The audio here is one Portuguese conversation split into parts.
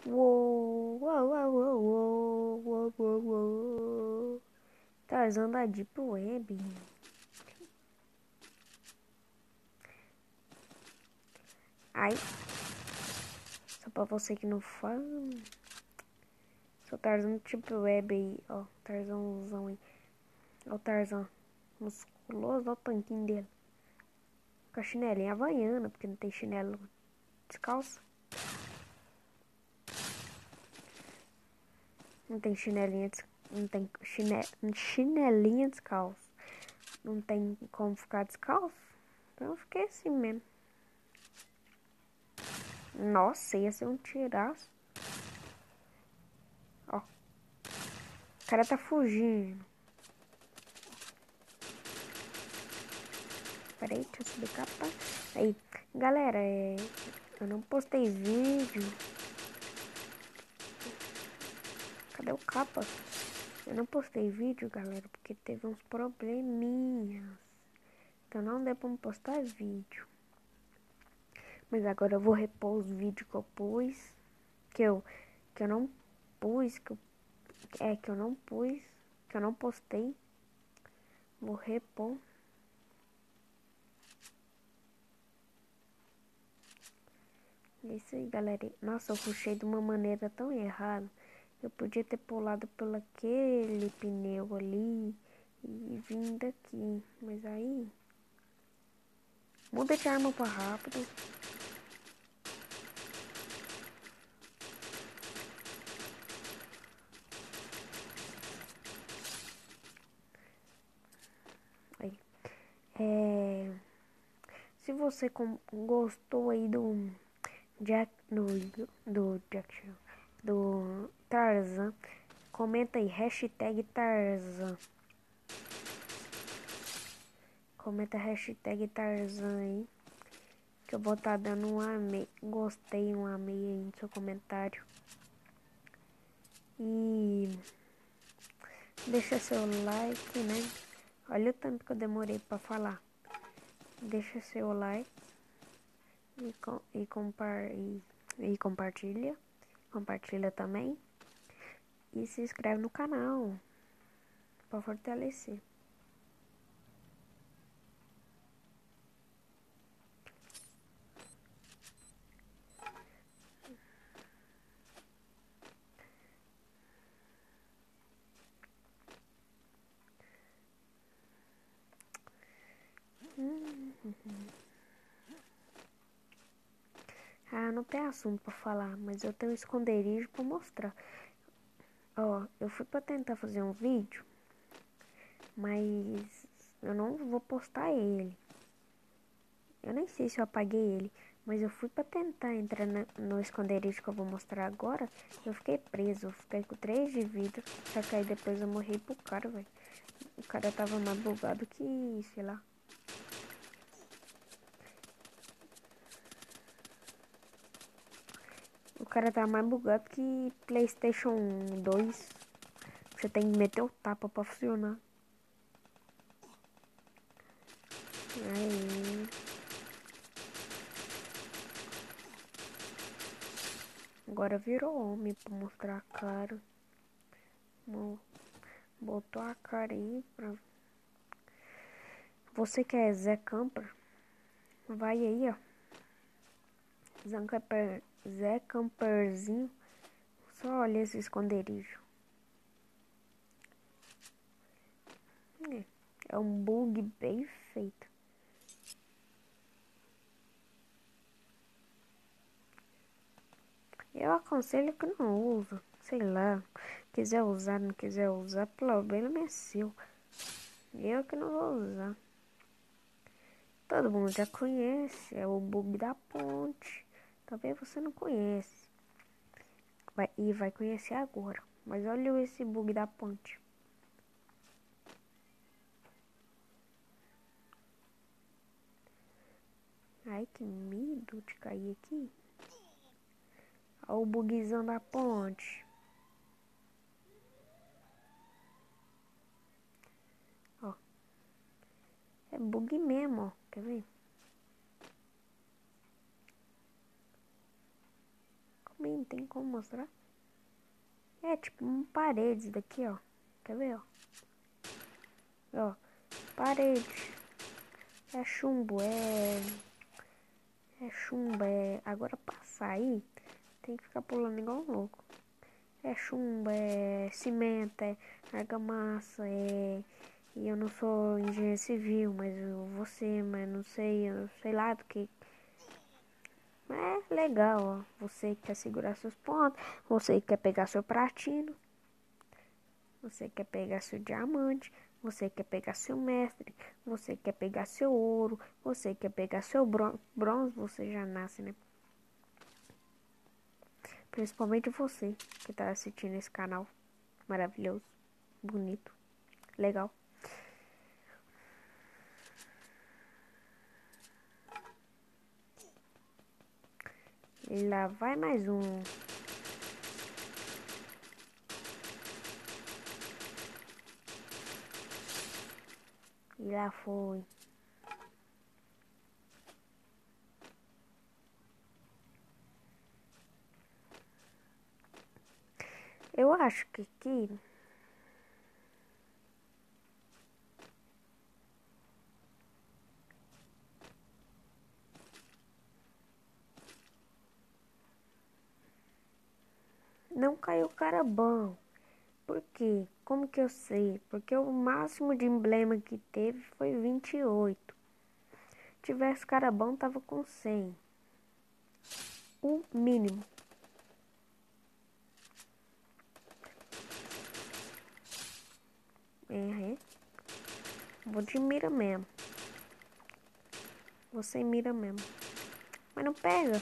Uou, uou, uou, uou, uou, uou, uou, uou. Tarzan da Deep Web. Ai, só pra você que não fala. Sou Tarzan Deep Web aí, ó. Tarzanzão aí. Ó o Tarzan musculoso, ó o tanquinho dele. Com a chinelinha havaiana, porque não tem chinelo descalço. Não tem chinelinha não tem chinelinha descalço. Não tem como ficar descalço. Então eu fiquei assim mesmo. Nossa, ia ser um tiraço. Ó. O cara tá fugindo. Peraí, deixa eu subir capa. Aí, galera, eu não postei vídeo. Cadê o capa? Eu não postei vídeo, galera, porque teve uns probleminhas. Então não deu pra me postar vídeo. Mas agora eu vou repor os vídeos que eu pus. Que eu não pus. Que eu não pus. Que eu não postei. Vou repor. É isso aí, galera. Nossa, eu rushei de uma maneira tão errada. Eu podia ter pulado por aquele pneu ali e vindo daqui. Mas aí... Muda de arma pra rápido. Aí. Se você gostou aí do do Tarzan, comenta aí, hashtag Tarzan. Comenta hashtag Tarzan aí. Que eu vou estar dando um amei. Gostei, um amei aí no seu comentário. E deixa seu like, né? Olha o tanto que eu demorei pra falar. Deixa seu like e compartilha. Compartilha também. E se inscreve no canal pra fortalecer. Ah, não tem assunto pra falar, mas eu tenho um esconderijo pra mostrar. Ó, eu fui pra tentar fazer um vídeo, mas eu não vou postar ele. Eu nem sei se eu apaguei ele, mas eu fui pra tentar entrar no esconderijo que eu vou mostrar agora. Eu fiquei preso, eu fiquei com 3 de vida, só que aí depois eu morri pro cara, velho. O cara tava mais bugado que, sei lá. O cara tá mais bugado que PlayStation 2. Você tem que meter o tapa pra funcionar. Aí. Agora virou homem pra mostrar a cara. Botou a cara aí pra... Você que é Zé Camper, vai aí, ó. Zé Camperzinho. Só olha esse esconderijo. É um bug bem feito. Eu aconselho que não usa. Sei lá. Quiser usar, não quiser usar, problema é seu. Eu que não vou usar. Todo mundo já conhece. É o bug da ponte. Talvez você não conhece. Vai conhecer agora. Mas olha esse bug da ponte. Ai, que medo de cair aqui. Olha o bugzão da ponte. Ó. É bug mesmo, ó. Quer ver? Como tem como mostrar. É tipo uma parede daqui, ó. Quer ver, ó? Ó, parede. É chumbo, é chumbo, é... Agora pra sair, tem que ficar pulando igual um louco. É chumbo, é cimento, é argamassa, é... E eu não sou engenheiro civil, mas eu vou ser, mas não sei, eu sei lá do que. É legal, ó. Você quer segurar seus pontos, você quer pegar seu platino, você quer pegar seu diamante, você quer pegar seu mestre, você quer pegar seu ouro, você quer pegar seu bronze, você já nasce, né? Principalmente você que tá assistindo esse canal maravilhoso, bonito, legal. E lá vai mais um. E lá foi. Eu acho que aqui não caiu cara bom. Por quê? Como que eu sei? Porque o máximo de emblema que teve foi 28. Se tivesse cara bom, tava com 100. O mínimo. É. Vou de mira mesmo. Você mira mesmo. Mas não pega.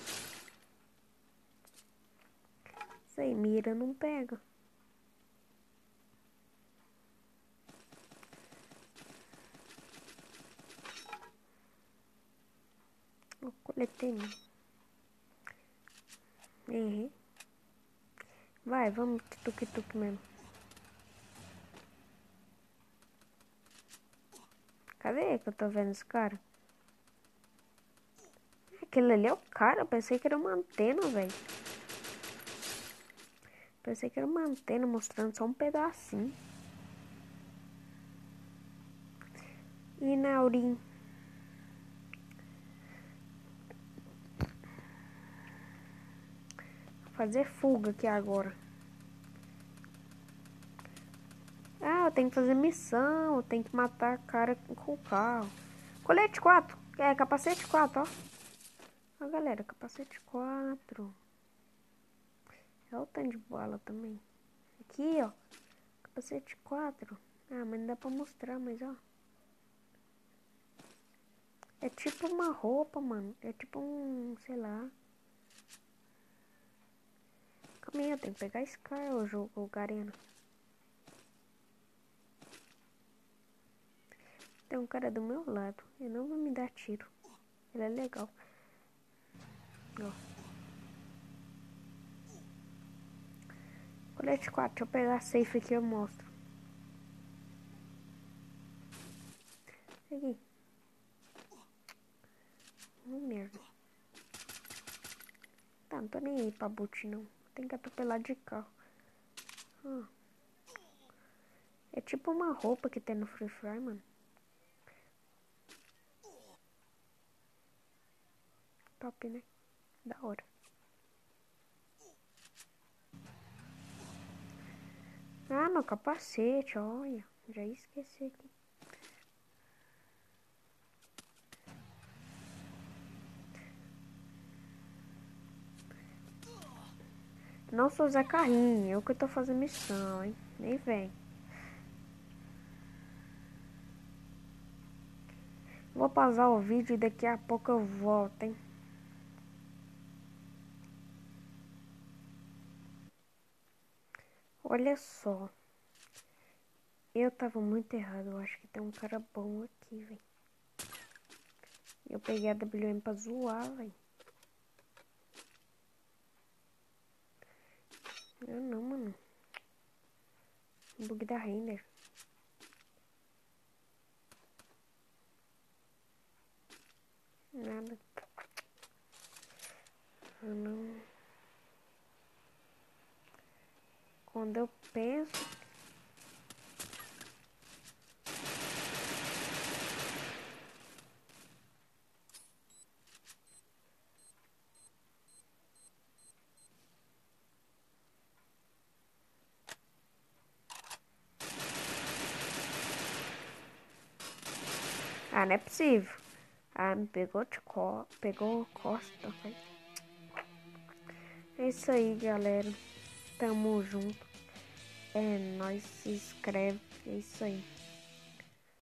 Sem mira não pega. Eu coletei mesmo. É. Vai, vamos tuk-tuk mesmo. Cadê que eu tô vendo esse cara? Aquele ali é o cara. Eu pensei que era uma antena, velho. Pensei que era uma antena mostrando só um pedacinho. E Naurim. Fazer fuga aqui agora. Ah, eu tenho que fazer missão. Eu tenho que matar cara com o carro. Colete 4. É, capacete 4, ó. Ó, galera, capacete 4. É o tanto de bala também. Aqui, ó. Capacete 4. Ah, mas não dá pra mostrar, mas ó. É tipo uma roupa, mano. É tipo um, sei lá. Calma aí, eu tenho que pegar Scar, o jogo, o Garena. Tem um cara do meu lado. Ele não vai me dar tiro. Ele é legal. Ó. Colete 4. Deixa eu pegar a safe aqui e eu mostro. Aqui. Merda. Tá, não tô nem aí pra boot, não. Tem que atropelar de carro. Ah. É tipo uma roupa que tem no Free Fire, mano. Top, né? Da hora. Ah, meu capacete, olha. Já ia esquecer aqui. Não sou Zé Carrinho, eu que tô fazendo missão, hein? Nem vem. Vou pausar o vídeo e daqui a pouco eu volto, hein? Olha só. Eu tava muito errado. Eu acho que tem um cara bom aqui, velho. Eu peguei a WM pra zoar, velho. Eu não, mano. Bug da render. Nada. Eu não. Quando eu penso... Ah, não é possível. Ah, me pegou pegou costa, velho. É isso aí, galera. Tamo junto. É, nós se inscreve. É isso aí.